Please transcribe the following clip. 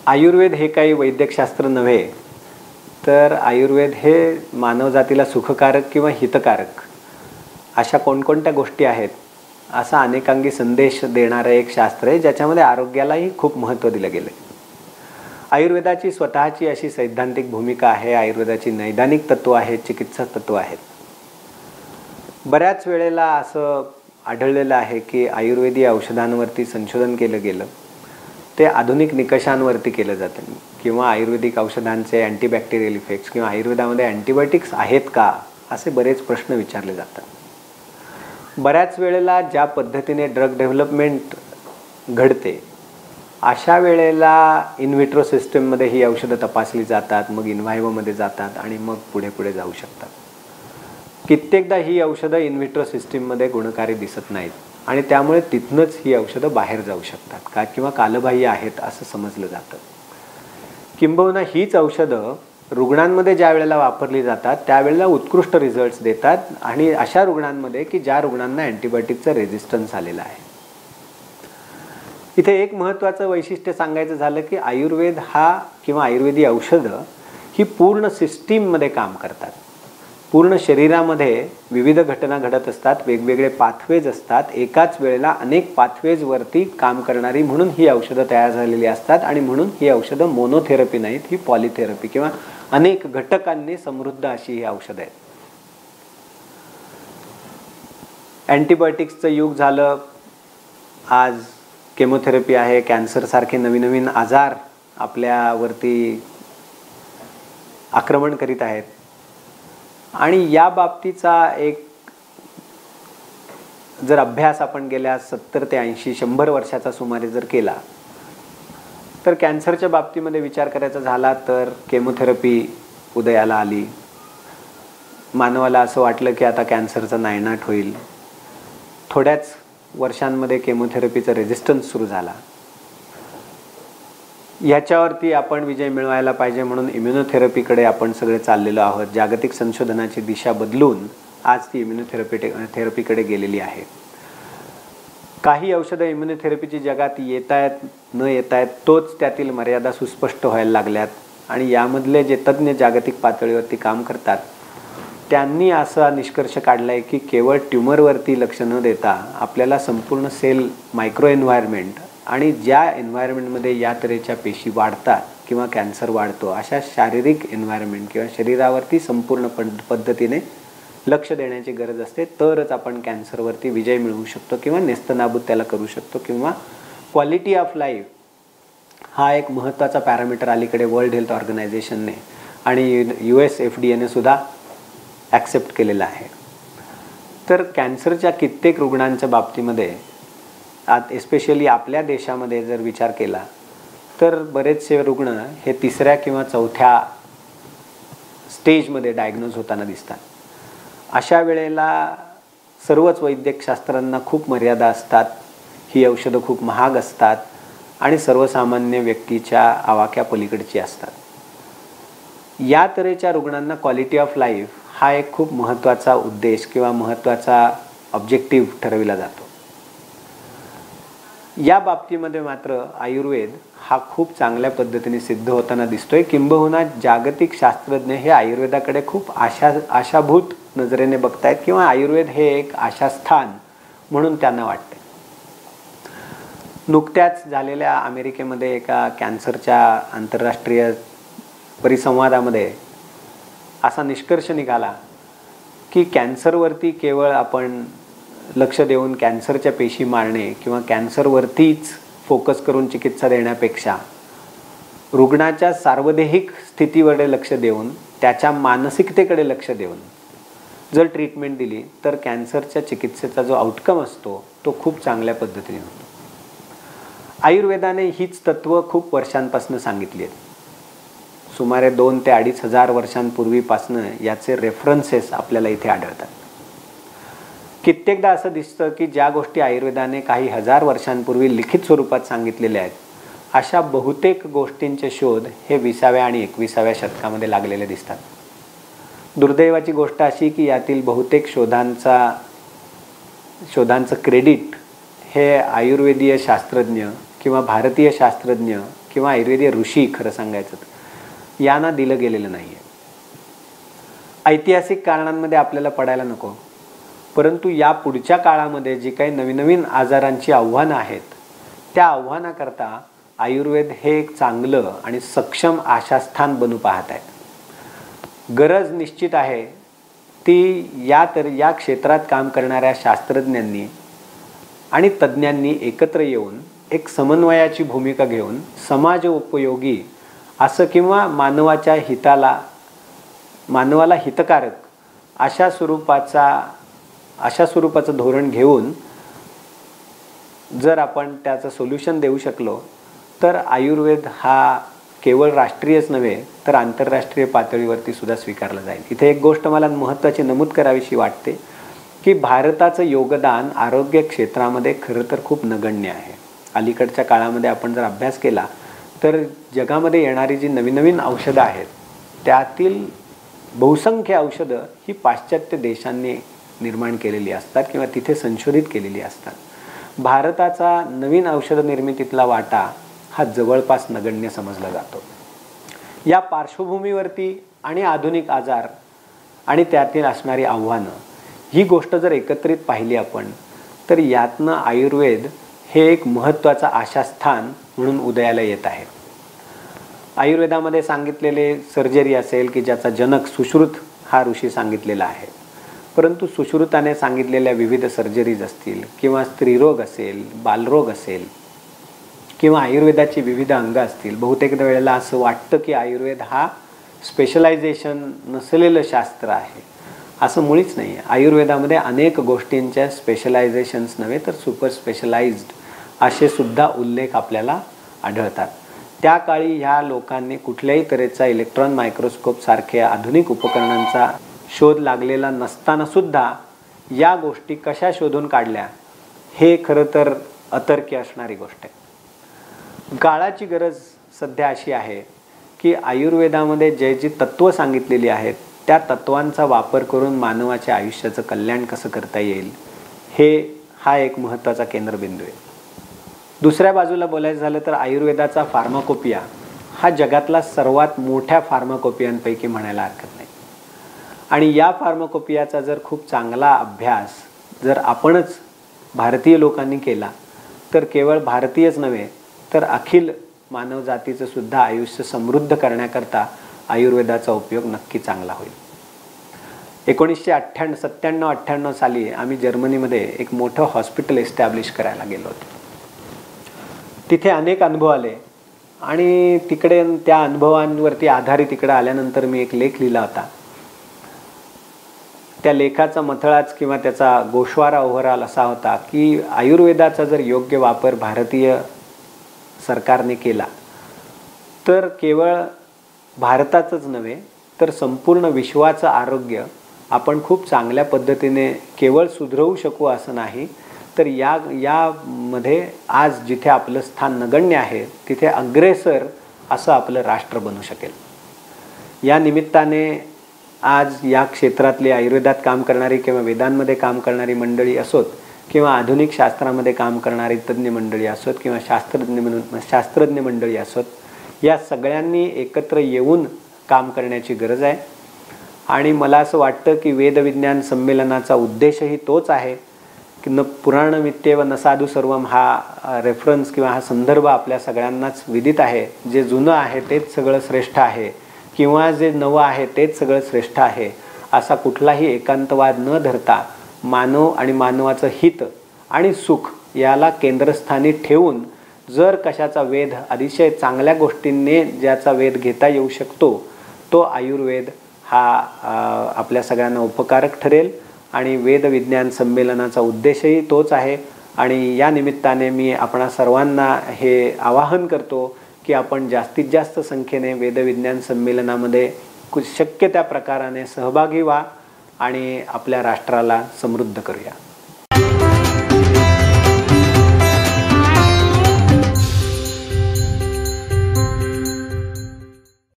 आयुर्वेद हे काही वैद्यकशास्त्र नव्हे, तर आयुर्वेद हे मानवजातीला सुखकारक किंवा हितकारक अशा कोणकोणत्या गोष्टी आहेत असा अनेकांगी संदेश देणारं एक शास्त्र आहे, ज्याच्यामध्ये आरोग्यालाही खूप महत्त्व दिलं गेलं आहे. आयुर्वेदाची स्वतःची अशी सैद्धांतिक भूमिका आहे, आयुर्वेदाची नैदानिक तत्त्व आहेत, चिकित्सा तत्त्व आहेत. बऱ्याच वेळेला असं आढळलेलं आहे की आयुर्वेदी औषधांवरती संशोधन केलं गेलं ते आधुनिक निकषांवरती केलं जातं, किंवा आयुर्वेदिक औषधांचे अँटीबॅक्टेरियल इफेक्ट्स किंवा आयुर्वेदामध्ये अँटीबायोटिक्स आहेत का असे बरेच प्रश्न विचारले जातात. बऱ्याच वेळेला ज्या पद्धतीने ड्रग डेव्हलपमेंट घडते अशा वेळेला इन व्हिट्रो सिस्टममध्ये ही औषधं तपासली जातात, मग इन व्हायव्होमध्ये जातात आणि मग पुढे पुढे जाऊ शकतात. कित्येकदा ही औषधं इन व्हिट्रो सिस्टीममध्ये गुणकारी दिसत नाहीत आणि त्यामुळे तिथनंच ही औषधं बाहेर जाऊ शकतात का किंवा कालबाह्य आहेत असं समजलं जातं. किंबहुना हीच औषधं रुग्णांमध्ये ज्या वेळेला वापरली जातात त्यावेळेला उत्कृष्ट रिझल्ट्स देतात आणि अशा रुग्णांमध्ये की ज्या रुग्णांना अँटीबायोटिकचा रेझिस्टन्स आलेला आहे. इथे एक महत्त्वाचं वैशिष्ट्य सांगायचं झालं की आयुर्वेद हा किंवा आयुर्वेदी औषधं ही पूर्ण सिस्टीममध्ये काम करतात. पूर्ण शरीरामध्ये विविध घटना घडत असतात, वेगवेगळे पाथवेज असतात, एकाच वेळेला अनेक पाथवेजवरती काम करणारी म्हणून ही औषधं तयार झालेली असतात आणि म्हणून ही औषधं मोनोथेरपी नाहीत, ही पॉलिथेरपी किंवा अनेक घटकांनी समृद्ध अशी ही औषधं आहेत. अँटीबायोटिक्सचं युग झालं, आज केमोथेरपी आहे, कॅन्सरसारखे नवीन नवीन आजार आपल्यावरती आक्रमण करीत आहेत आणि या बाबतीचा एक जर अभ्यास आपण गेल्या 70 ते 80 100 वर्षाचा सुमारे जर केला तर कॅन्सरच्या बाबतीमध्ये विचार करायचा झाला तर केमोथेरपी उदयाला आली. मानवाला असं वाटलं की आता कॅन्सरचा नायनाट होईल. थोड्याच वर्षांमध्ये केमोथेरपीचा रेझिस्टन्स सुरू झाला. याच्यावरती आपण विजय मिळवायला पाहिजे म्हणून इम्युनोथेरपीकडे आपण सगळे चाललेलो आहोत. जागतिक संशोधनाची दिशा बदलून आज ती इम्युनोथेरपीकडे गेलेली आहे. काही औषधं इम्युनोथेरपीची जगात येत आहेत न येत आहेत तोच त्यातील मर्यादा सुस्पष्ट व्हायला लागल्यात आणि यामधले जे तज्ज्ञ जागतिक पातळीवरती काम करतात त्यांनी असा निष्कर्ष काढला आहे की केवळ ट्यूमरवरती लक्ष न देता आपल्याला संपूर्ण सेल मायक्रो एन्व्हायरमेंट आणि ज्या एन्व्हायरमेंटमध्ये या तऱ्हेच्या पेशी वाढतात किंवा कॅन्सर वाढतो अशा शारीरिक एन्व्हायरमेंट किंवा शरीरावरती संपूर्ण पद्धतीने लक्ष देण्याची गरज असते, तरच आपण कॅन्सरवरती विजय मिळवू शकतो किंवा नेस्तनाबूत त्याला करू शकतो किंवा क्वालिटी ऑफ लाईफ हा एक महत्त्वाचा पॅरामीटर अलीकडे वर्ल्ड हेल्थ ऑर्गनायझेशनने आणि US FDA ने सुद्धा ॲक्सेप्ट केलेला आहे. तर कॅन्सरच्या कित्येक रुग्णांच्या बाबतीमध्ये एस्पेशली आपल्या देशामध्ये जर विचार केला तर बरेचसे रुग्ण हे 3ऱ्या किंवा 4थ्या स्टेजमध्ये डायग्नोज होताना दिसतात. अशा वेळेला सर्वच वैद्यकशास्त्रांना खूप मर्यादा असतात, ही औषधं खूप महाग असतात आणि सर्वसामान्य व्यक्तीच्या आवाक्या पलीकडची असतात. या तऱ्हेच्या रुग्णांना क्वालिटी ऑफ लाईफ हा एक खूप महत्त्वाचा उद्देश किंवा महत्त्वाचा ऑब्जेक्टिव्ह ठरविला जातो. या बाबतीमध्ये मात्र आयुर्वेद हा खूप चांगल्या पद्धतीने सिद्ध होताना दिसतोय. किंबहुना जागतिक शास्त्रज्ञ हे आयुर्वेदाकडे खूप आशाभूत नजरेने बघतायत किंवा आयुर्वेद हे एक आशास्थान म्हणून त्यांना वाटते. नुकत्याच झालेल्या अमेरिकेमध्ये एका कॅन्सरच्या आंतरराष्ट्रीय परिसंवादामध्ये असा निष्कर्ष निघाला की कॅन्सरवरती केवळ आपण लक्ष देऊन कॅन्सरच्या पेशी मारणे किंवा कॅन्सरवरतीच फोकस करून चिकित्सा देण्यापेक्षा रुग्णाच्या सार्वदेहिक स्थितीवर लक्ष देऊन त्याच्या मानसिकतेकडे लक्ष देऊन जर ट्रीटमेंट दिली तर कॅन्सरच्या चिकित्सेचा जो आउटकम असतो तो खूप चांगल्या पद्धतीने होतो. आयुर्वेदाने हीच तत्त्व खूप वर्षांपासून सांगितली आहेत. सुमारे 2 ते 2.5 हजार वर्षांपूर्वीपासून याचे रेफरन्सेस आपल्याला इथे आढळतात. कित्येकदा असं दिसतं की ज्या गोष्टी आयुर्वेदाने काही हजार वर्षांपूर्वी लिखित स्वरूपात सांगितलेल्या आहेत अशा बहुतेक गोष्टींचे शोध हे 20व्या आणि 21व्या शतकामध्ये लागलेले दिसतात. दुर्दैवाची गोष्ट अशी की यातील बहुतेक शोधांचं क्रेडिट हे आयुर्वेदीय शास्त्रज्ञ किंवा भारतीय शास्त्रज्ञ किंवा आयुर्वेदीय ऋषी खरं सांगायचं तर यांना दिलं गेलेलं नाही आहे. ऐतिहासिक कारणांमध्ये आपल्याला पडायला नको, परंतु या पुढच्या काळामध्ये जी काही नवीन नवीन आजारांची आव्हानं आहेत त्या आव्हानाकरता आयुर्वेद हे एक चांगलं आणि सक्षम आशास्थान बनू पाहत आहे. गरज निश्चित आहे ती या क्षेत्रात काम करणाऱ्या शास्त्रज्ञांनी आणि तज्ज्ञांनी एकत्र येऊन एक समन्वयाची भूमिका घेऊन समाज उपयोगी असं किंवा मानवाला हितकारक अशा स्वरूपाचं धोरण घेऊन जर आपण त्याचं सोल्युशन देऊ शकलो तर आयुर्वेद हा केवळ राष्ट्रीयच नव्हे तर आंतरराष्ट्रीय पातळीवरती सुद्धा स्वीकारला जाईल. इथे एक गोष्ट मला महत्त्वाची नमूद करावीशी वाटते की भारताचं योगदान आरोग्य क्षेत्रामध्ये खरं तर खूप नगण्य आहे. अलीकडच्या काळामध्ये आपण जर अभ्यास केला तर जगामध्ये येणारी जी नवीन नवीन औषधं आहेत त्यातील बहुसंख्य औषधं ही पाश्चात्य देशांनी निर्माण केलेली असतात किंवा तिथे संशोधित केलेली असतात. भारताचा नवीन औषध निर्मितीतला वाटा हा जवळपास नगण्य समजला जातो. या पार्श्वभूमीवरती आणि आधुनिक आजार आणि त्यातील असणारी आव्हानं ही गोष्ट जर एकत्रित पाहिली आपण तर यातनं आयुर्वेद हे एक महत्त्वाचं आशास्थान म्हणून उदयाला येत आहे. आयुर्वेदामध्ये सांगितलेले सर्जरी असेल की ज्याचा जनक सुश्रुत हा ऋषी सांगितलेला आहे, परंतु सुश्रुताने सांगितलेल्या विविध सर्जरीज असतील किंवा स्त्रीरोग असेल, बालरोग असेल किंवा आयुर्वेदाची विविध अंग असतील, बहुतेक वेळेला असं वाटतं की आयुर्वेद हा स्पेशलायझेशन नसलेलं शास्त्र आहे. असं मुळीच नाही आहे. आयुर्वेदामध्ये अनेक गोष्टींच्या स्पेशलायझेशन्स नव्हे तर सुपर स्पेशलाइज्ड असे सुद्धा उल्लेख आपल्याला आढळतात. त्या काळी ह्या लोकांनी कुठल्याही तऱ्हेचा इलेक्ट्रॉन मायक्रोस्कोप सारख्या आधुनिक उपकरणांचा शोध लागलेला नसताना सुद्धा या गोष्टी कशा शोधून काढल्या हे खरं तर अतर्क्य असणारी गोष्ट आहे. काळाची गरज सध्या अशी आहे की आयुर्वेदामध्ये जी तत्त्व सांगितलेली आहेत त्या तत्त्वांचा वापर करून मानवाच्या आयुष्याचं कल्याण कसं करता येईल हा एक महत्त्वाचा केंद्रबिंदू आहे. दुसऱ्या बाजूला बोलायचं झालं तर आयुर्वेदाचा फार्माकोपिया हा जगातला सर्वात मोठ्या फार्माकोपियांपैकी म्हणायला हरकत नाही. आणि या फार्माकोपियाचा जर खूप चांगला अभ्यास जर आपणच भारतीय लोकांनी केला तर केवळ भारतीयच नव्हे तर अखिल मानवजातीचं सुद्धा आयुष्य समृद्ध करण्याकरता आयुर्वेदाचा उपयोग नक्की चांगला होईल. 1997-98 साली आम्ही जर्मनीमध्ये एक मोठं हॉस्पिटल एस्टॅब्लिश करायला गेलो होतो. तिथे अनेक अनुभव आले आणि तिकडे त्या अनुभवांवरती आधारित इकडे आल्यानंतर मी एक लेख लिहिला होता. त्या लेखाचा मथळाच किंवा त्याचा गोषवारा ओव्हरऑल असा होता की आयुर्वेदाचा जर योग्य वापर भारतीय सरकारने केला तर केवळ भारताचंच नव्हे तर संपूर्ण विश्वाचं आरोग्य आपण खूप चांगल्या पद्धतीने केवळ सुधरवू शकू असं नाही तर यामध्ये आज जिथे आपलं स्थान नगण्य आहे तिथे अग्रेसर असं आपलं राष्ट्र बनू शकेल. या निमित्ताने आज या क्षेत्रातली आयुर्वेदात काम करणारी किंवा वेदांमध्ये काम करणारी मंडळी असोत किंवा आधुनिक शास्त्रामध्ये काम करणारी तज्ज्ञ मंडळी असोत किंवा शास्त्रज्ञ मंडळी असोत, या सगळ्यांनी एकत्र येऊन काम करण्याची गरज आहे. आणि मला असं वाटतं की वेदविज्ञान संमेलनाचा उद्देशही तोच आहे की न पुराणमित्येव न साधू सर्वम हा रेफरन्स किंवा हा संदर्भ आपल्या सगळ्यांनाच विदित आहे. जे जुनं आहे तेच सगळं श्रेष्ठ आहे किंवा जे नवं आहे तेच सगळं श्रेष्ठ आहे असा कुठलाही एकांतवाद न धरता मानव आणि मानवाचं हित आणि सुख याला केंद्रस्थानी ठेवून जर कशाचा वेध अतिशय चांगल्या गोष्टींनी ज्याचा वेध घेता येऊ शकतो तो आयुर्वेद हा आपल्या सगळ्यांना उपकारक ठरेल. आणि वेदविज्ञान संमेलनाचा उद्देशही तोच आहे. आणि या निमित्ताने मी आपणा सर्वांना हे आवाहन करतो की आपण जास्तीत जास्त संख्येने वेदविज्ञान संमेलनामध्ये शक्य त्या प्रकाराने सहभागी व्हा आणि आपल्या राष्ट्राला समृद्ध करूया.